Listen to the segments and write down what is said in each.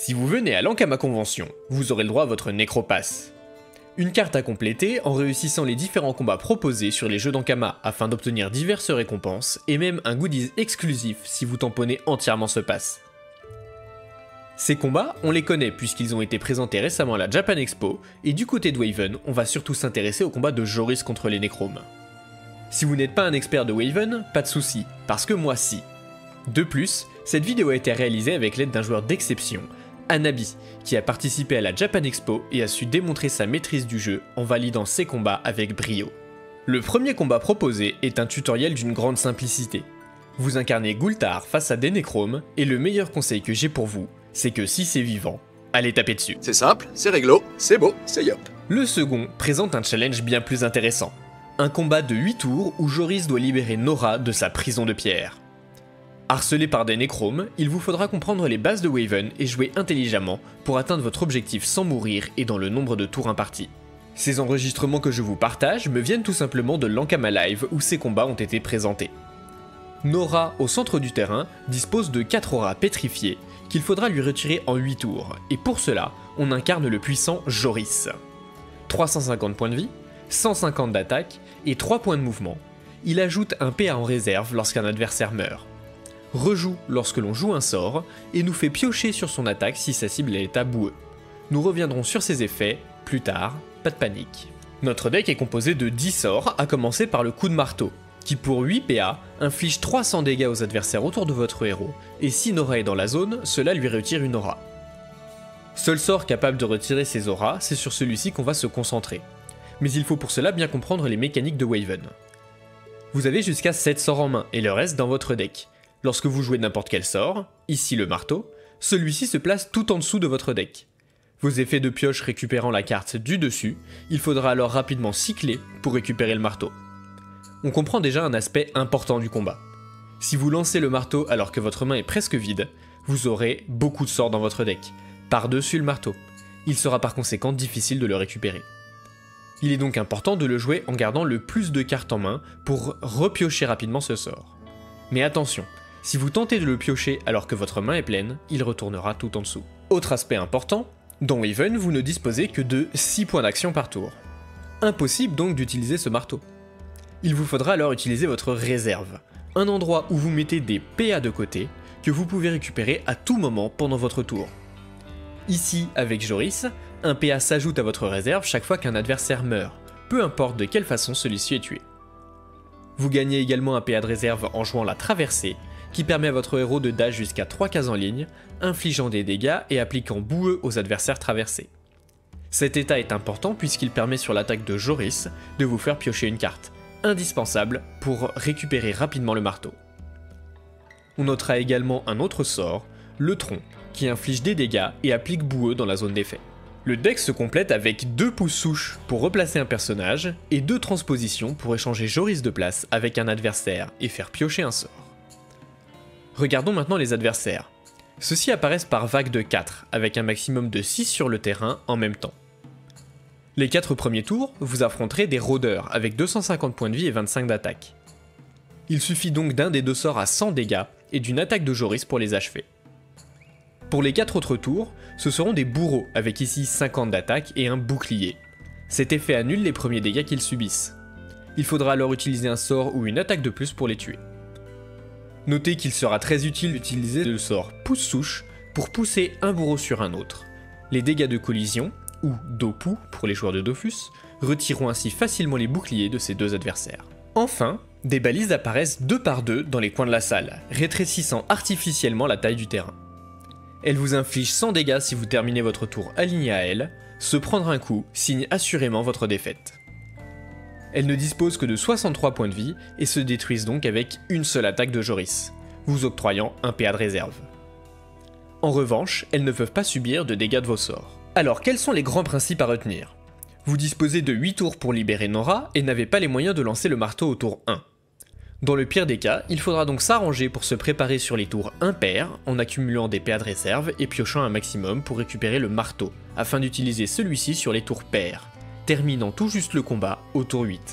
Si vous venez à l'Ankama Convention, vous aurez le droit à votre Necropass. Une carte à compléter en réussissant les différents combats proposés sur les jeux d'Ankama afin d'obtenir diverses récompenses et même un goodies exclusif si vous tamponnez entièrement ce pass. Ces combats, on les connaît puisqu'ils ont été présentés récemment à la Japan Expo, et du côté de Waven, on va surtout s'intéresser au combat de Joris contre les Necromes. Si vous n'êtes pas un expert de Waven, pas de souci, parce que moi si. De plus, cette vidéo a été réalisée avec l'aide d'un joueur d'exception, Anabi, qui a participé à la Japan Expo et a su démontrer sa maîtrise du jeu en validant ses combats avec brio. Le premier combat proposé est un tutoriel d'une grande simplicité. Vous incarnez Gulthar face à des Necromes, et le meilleur conseil que j'ai pour vous, c'est que si c'est vivant, allez taper dessus. C'est simple, c'est réglo, c'est beau, c'est yop. Le second présente un challenge bien plus intéressant. Un combat de 8 tours où Joris doit libérer Nora de sa prison de pierre. Harcelé par des Necromes, il vous faudra comprendre les bases de Waven et jouer intelligemment pour atteindre votre objectif sans mourir et dans le nombre de tours impartis. Ces enregistrements que je vous partage me viennent tout simplement de l'Ankama Live où ces combats ont été présentés. Nora, au centre du terrain, dispose de 4 auras pétrifiées qu'il faudra lui retirer en 8 tours, et pour cela, on incarne le puissant Joris. 350 points de vie, 150 d'attaque et 3 points de mouvement. Il ajoute un PA en réserve lorsqu'un adversaire meurt. Rejoue lorsque l'on joue un sort, et nous fait piocher sur son attaque si sa cible est à boueux. Nous reviendrons sur ces effets plus tard, pas de panique. Notre deck est composé de 10 sorts, à commencer par le coup de marteau, qui pour 8 PA inflige 300 dégâts aux adversaires autour de votre héros, et si Nora est dans la zone, cela lui retire une aura. Seul sort capable de retirer ces auras, c'est sur celui-ci qu'on va se concentrer. Mais il faut pour cela bien comprendre les mécaniques de Waven. Vous avez jusqu'à 7 sorts en main, et le reste dans votre deck. Lorsque vous jouez n'importe quel sort, ici le marteau, celui-ci se place tout en dessous de votre deck. Vos effets de pioche récupérant la carte du dessus, il faudra alors rapidement cycler pour récupérer le marteau. On comprend déjà un aspect important du combat. Si vous lancez le marteau alors que votre main est presque vide, vous aurez beaucoup de sorts dans votre deck, par-dessus le marteau. Il sera par conséquent difficile de le récupérer. Il est donc important de le jouer en gardant le plus de cartes en main pour repiocher rapidement ce sort. Mais attention, si vous tentez de le piocher alors que votre main est pleine, il retournera tout en dessous. Autre aspect important, dans Waven, vous ne disposez que de 6 points d'action par tour. Impossible donc d'utiliser ce marteau. Il vous faudra alors utiliser votre réserve, un endroit où vous mettez des PA de côté que vous pouvez récupérer à tout moment pendant votre tour. Ici, avec Joris, un PA s'ajoute à votre réserve chaque fois qu'un adversaire meurt, peu importe de quelle façon celui-ci est tué. Vous gagnez également un PA de réserve en jouant la traversée, qui permet à votre héros de dash jusqu'à 3 cases en ligne, infligeant des dégâts et appliquant boueux aux adversaires traversés. Cet état est important puisqu'il permet sur l'attaque de Joris de vous faire piocher une carte, indispensable pour récupérer rapidement le marteau. On notera également un autre sort, le tronc, qui inflige des dégâts et applique boueux dans la zone d'effet. Le deck se complète avec 2 pouces souches pour replacer un personnage et 2 transpositions pour échanger Joris de place avec un adversaire et faire piocher un sort. Regardons maintenant les adversaires. Ceux-ci apparaissent par vague de 4, avec un maximum de 6 sur le terrain en même temps. Les 4 premiers tours, vous affronterez des rôdeurs avec 250 points de vie et 25 d'attaque. Il suffit donc d'un des 2 sorts à 100 dégâts et d'une attaque de Joris pour les achever. Pour les 4 autres tours, ce seront des bourreaux avec ici 50 d'attaque et un bouclier. Cet effet annule les premiers dégâts qu'ils subissent. Il faudra alors utiliser un sort ou une attaque de plus pour les tuer. Notez qu'il sera très utile d'utiliser le sort pouce-souche pour pousser un bourreau sur un autre. Les dégâts de collision, ou Dopu pour les joueurs de Dofus, retireront ainsi facilement les boucliers de ces 2 adversaires. Enfin, des balises apparaissent 2 par 2 dans les coins de la salle, rétrécissant artificiellement la taille du terrain. Elle vous inflige 100 dégâts si vous terminez votre tour aligné à elle, se prendre un coup signe assurément votre défaite. Elles ne disposent que de 63 points de vie et se détruisent donc avec une seule attaque de Joris, vous octroyant un PA de réserve. En revanche, elles ne peuvent pas subir de dégâts de vos sorts. Alors quels sont les grands principes à retenir? Vous disposez de 8 tours pour libérer Nora et n'avez pas les moyens de lancer le marteau au tour 1. Dans le pire des cas, il faudra donc s'arranger pour se préparer sur les tours impairs en accumulant des PA de réserve et piochant un maximum pour récupérer le marteau, afin d'utiliser celui-ci sur les tours pairs, terminant tout juste le combat au tour 8.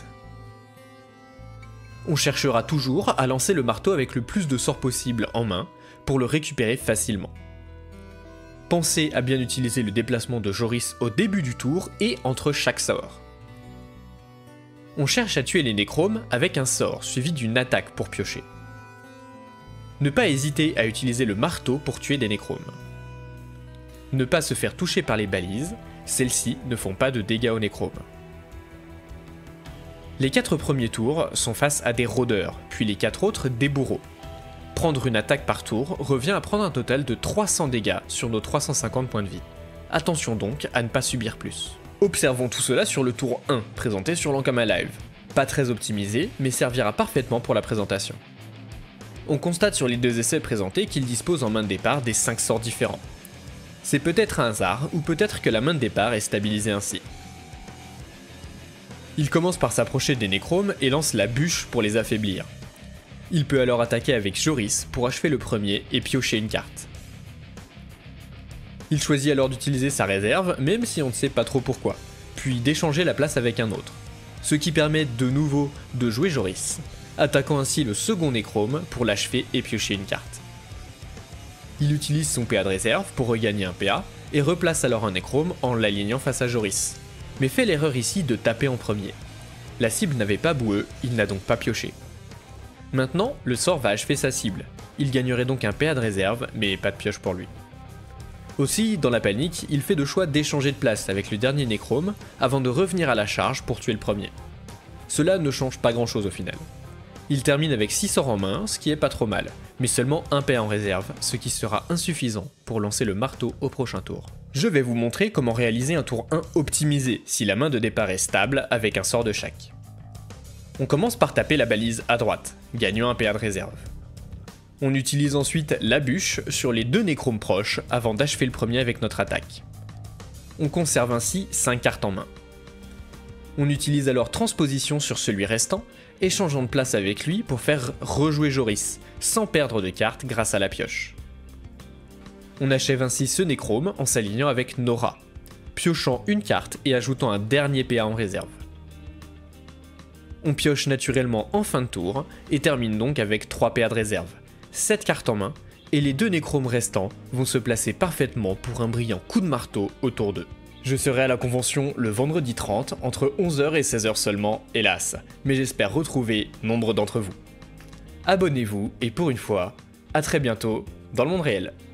On cherchera toujours à lancer le marteau avec le plus de sorts possible en main pour le récupérer facilement. Pensez à bien utiliser le déplacement de Joris au début du tour et entre chaque sort. On cherche à tuer les nécromes avec un sort suivi d'une attaque pour piocher. Ne pas hésiter à utiliser le marteau pour tuer des nécromes. Ne pas se faire toucher par les balises, celles-ci ne font pas de dégâts aux nécromes. Les 4 premiers tours sont face à des rôdeurs, puis les 4 autres des bourreaux. Prendre une attaque par tour revient à prendre un total de 300 dégâts sur nos 350 points de vie. Attention donc à ne pas subir plus. Observons tout cela sur le tour 1, présenté sur l'Ankama Live. Pas très optimisé, mais servira parfaitement pour la présentation. On constate sur les 2 essais présentés qu'ils disposent en main de départ des 5 sorts différents. C'est peut-être un hasard, ou peut-être que la main de départ est stabilisée ainsi. Il commence par s'approcher des nécromes et lance la bûche pour les affaiblir. Il peut alors attaquer avec Joris pour achever le premier et piocher une carte. Il choisit alors d'utiliser sa réserve, même si on ne sait pas trop pourquoi, puis d'échanger la place avec un autre, ce qui permet de nouveau de jouer Joris, attaquant ainsi le second nécrome pour l'achever et piocher une carte. Il utilise son PA de réserve pour regagner un PA, et replace alors un nécrome en l'alignant face à Joris, mais fait l'erreur ici de taper en premier. La cible n'avait pas boueux, il n'a donc pas pioché. Maintenant, le sort va achever sa cible, il gagnerait donc un PA de réserve, mais pas de pioche pour lui. Aussi, dans la panique, il fait le choix d'échanger de place avec le dernier nécrome avant de revenir à la charge pour tuer le premier. Cela ne change pas grand chose au final. Il termine avec 6 sorts en main, ce qui est pas trop mal, mais seulement un PA en réserve, ce qui sera insuffisant pour lancer le marteau au prochain tour. Je vais vous montrer comment réaliser un tour 1 optimisé si la main de départ est stable avec un sort de chaque. On commence par taper la balise à droite, gagnant un PA de réserve. On utilise ensuite la bûche sur les 2 nécromes proches avant d'achever le premier avec notre attaque. On conserve ainsi 5 cartes en main. On utilise alors transposition sur celui restant, échangeant de place avec lui pour faire rejouer Joris, sans perdre de cartes grâce à la pioche. On achève ainsi ce nécrome en s'alignant avec Nora, piochant une carte et ajoutant un dernier PA en réserve. On pioche naturellement en fin de tour et termine donc avec 3 PA de réserve, 7 cartes en main, et les 2 nécromes restants vont se placer parfaitement pour un brillant coup de marteau autour d'eux. Je serai à la convention le vendredi 30 entre 11h et 16h seulement, hélas, mais j'espère retrouver nombre d'entre vous. Abonnez-vous et pour une fois, à très bientôt dans le monde réel.